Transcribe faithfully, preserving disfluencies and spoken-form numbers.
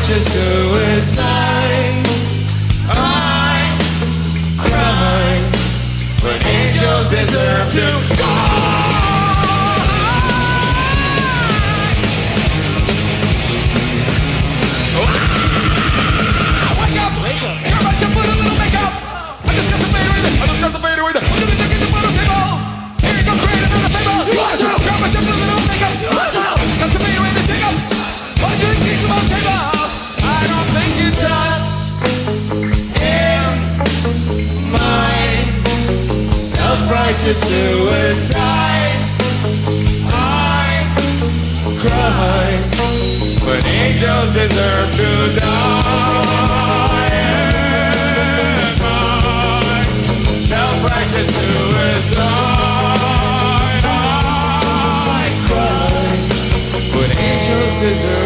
self-righteous suicide. I cry, but angels deserve to die. Wake up! Everybody should put a little makeup. I just got the fade with it. I just got the fade with it. I'm gonna take it to the table. Here it comes, great another table. Everybody should put a little makeup. I just got the fade with it. Shake up. Why do you keep them on table? I don't think it does. In my self-righteous suicide, I cry, but angels deserve to die. In my self-righteous suicide, I cry, but angels deserve